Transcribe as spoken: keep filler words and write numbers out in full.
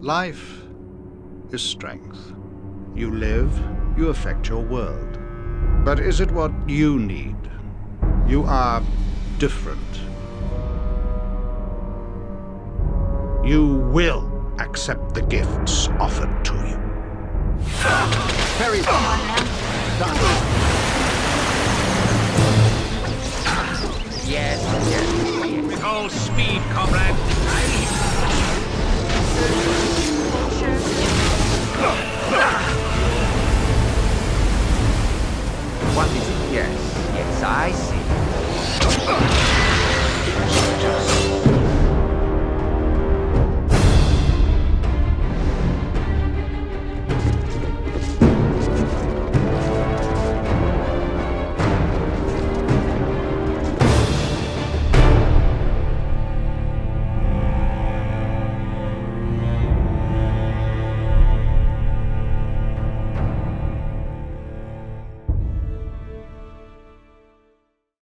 Life is strength. You live, you affect your world. But is it what you need? You are different. You will accept the gifts offered to you. Very Yes, yes. With all speed, comrade.